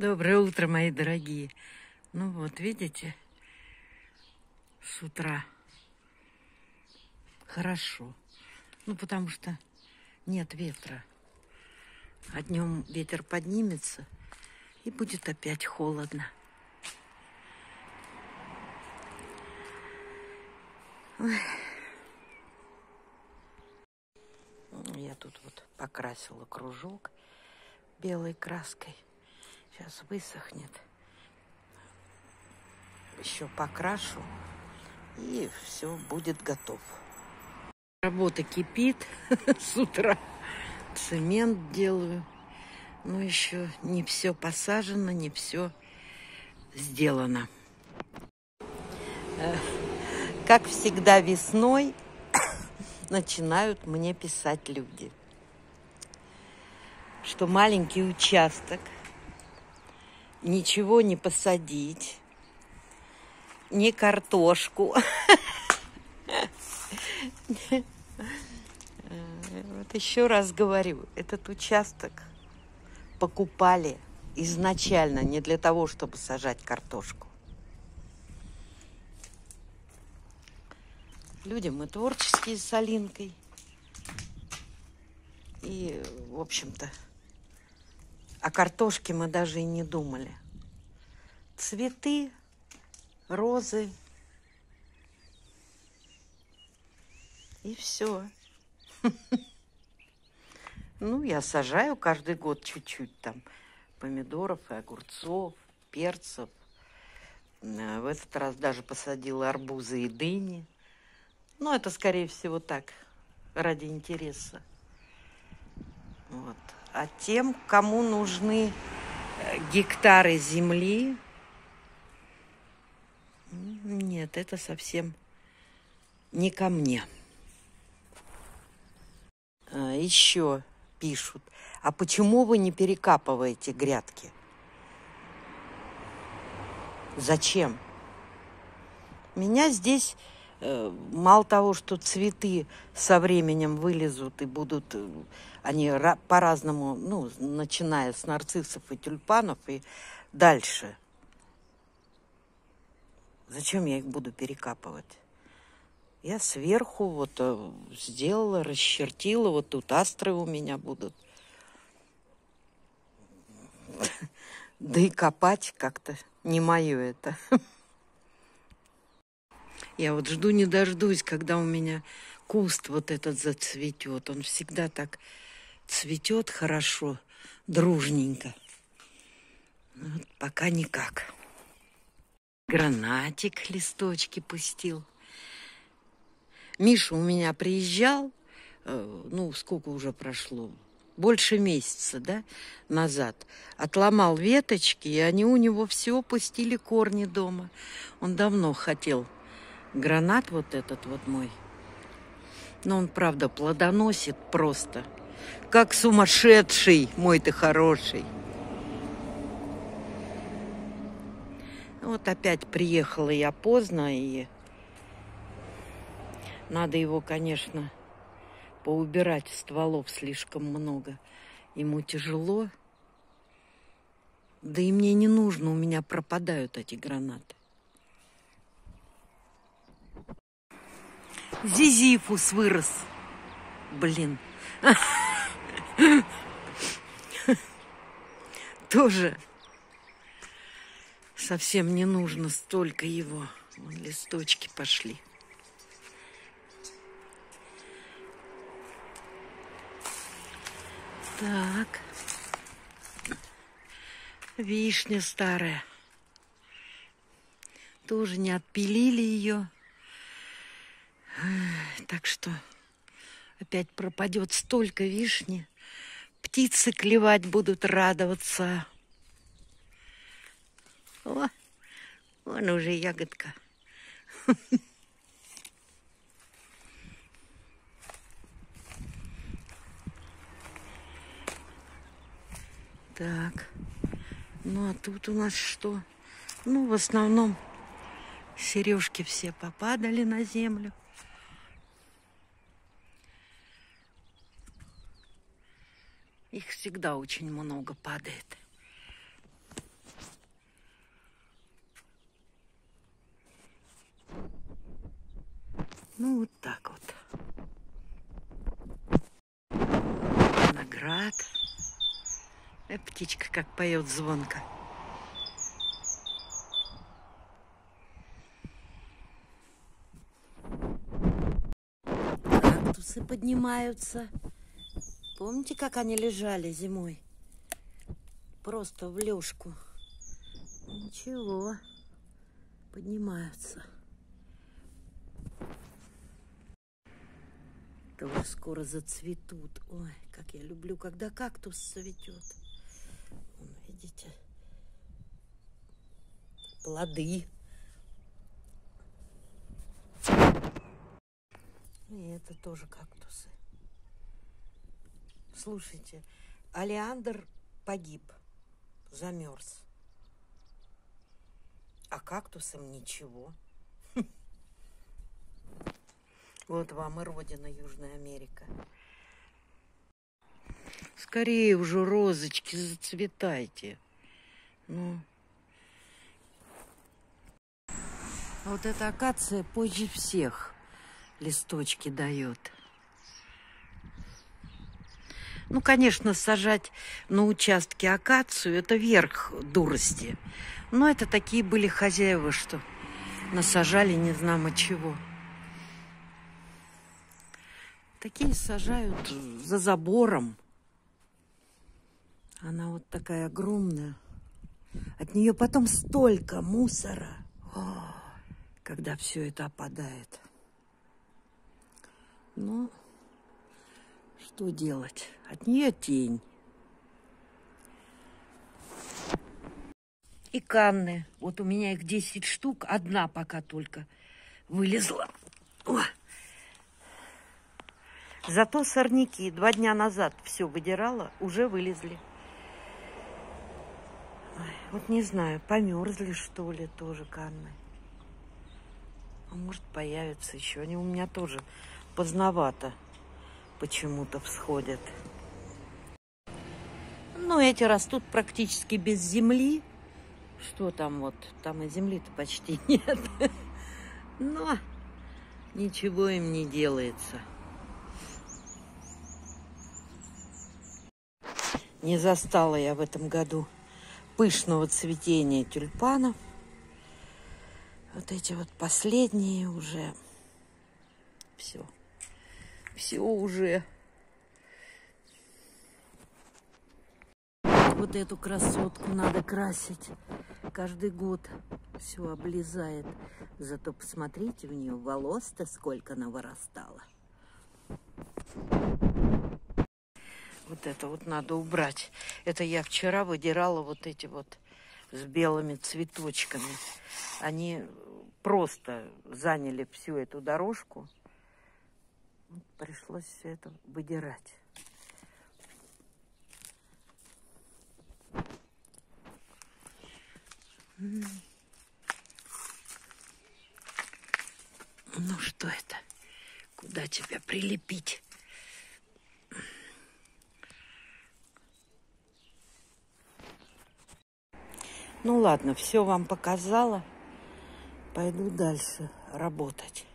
Доброе утро, мои дорогие. Ну вот, видите, с утра хорошо. Ну, потому что нет ветра. А днем ветер поднимется, и будет опять холодно. Ой. Я тут вот покрасила кружок белой краской. Сейчас высохнет. Еще покрашу, и все будет готов. Работа кипит с утра. Цемент делаю. Но еще не все посажено, не все сделано. Как всегда весной начинают мне писать люди, что маленький участок, ничего не посадить, ни картошку. Вот еще раз говорю, этот участок покупали изначально не для того, чтобы сажать картошку. Люди мы творческие с Алинкой. И, в общем-то, о картошке мы даже и не думали. Цветы, розы. И все. Ну, я сажаю каждый год чуть-чуть там помидоров и огурцов, перцев. В этот раз даже посадила арбузы и дыни. Ну, это, скорее всего, так, ради интереса. Вот. А тем, кому нужны гектары земли, нет, это совсем не ко мне. Еще пишут, а почему вы не перекапываете грядки? Зачем? Меня здесь мало того, что цветы со временем вылезут и будут, они по-разному, ну, начиная с нарциссов и тюльпанов и дальше. Зачем я их буду перекапывать? Я сверху вот сделала, расчертила, вот тут астры у меня будут. Да и копать как-то не мое это. Я вот жду не дождусь, когда у меня куст вот этот зацветет. Он всегда так цветет хорошо, дружненько. Вот пока никак. Гранатик листочки пустил. Миша у меня приезжал, ну, сколько уже прошло, больше месяца, да, назад. Отломал веточки, и они у него все пустили корни дома. Он давно хотел гранат вот этот вот мой. Но он, правда, плодоносит просто. Как сумасшедший, мой ты хороший. Вот опять приехала я поздно, и надо его, конечно, поубирать. Стволов слишком много. Ему тяжело. Да и мне не нужно, у меня пропадают эти гранаты. Зизифус вырос. Блин. Тоже совсем не нужно столько его. Вон листочки пошли. Так. Вишня старая. Тоже не отпилили ее. Так что опять пропадет столько вишни. Птицы клевать будут, радоваться. О, вон уже ягодка. Так. Ну, а тут у нас что? Ну, в основном сережки все попадали на землю. Их всегда очень много падает. Ну, вот так вот. Виноград. Птичка как поет звонко. Кактусы поднимаются. Помните, как они лежали зимой? Просто в лёжку. Ничего, поднимаются. Тоже скоро зацветут. Ой, как я люблю, когда кактус цветет. Вон, видите? Плоды. И это тоже кактусы. Слушайте, олеандр погиб, замерз. А кактусам ничего. Вот вам и родина Южная Америка. Скорее уже, розочки, зацветайте. Ну. Вот эта акация позже всех листочки дает. Ну, конечно, сажать на участке акацию – это верх дурости. Но это такие были хозяева, что насажали не знамо чего. Такие сажают за забором. Она вот такая огромная. От нее потом столько мусора, когда все это опадает. Ну, что делать? От нее тень. И канны. Вот у меня их 10 штук. Одна пока только вылезла. О! Зато сорняки 2 дня назад все выдирала, уже вылезли. Ой, вот не знаю, померзли, что ли, тоже канны. А может, появятся еще. Они у меня тоже поздновато почему-то всходят. Ну, эти растут практически без земли. Что там вот? Там и земли-то почти нет. Но ничего им не делается. Не застала я в этом году пышного цветения тюльпанов. Вот эти вот последние уже. Все. Все уже. Вот эту красотку надо красить. Каждый год все облезает. Зато посмотрите, в нее волос-то сколько навырастало. Вот это вот надо убрать. Это я вчера выдирала вот эти вот с белыми цветочками. Они просто заняли всю эту дорожку. Пришлось все это выдирать. Ну, что это? Куда тебя прилепить? Ну ладно, все вам показала. Пойду дальше работать.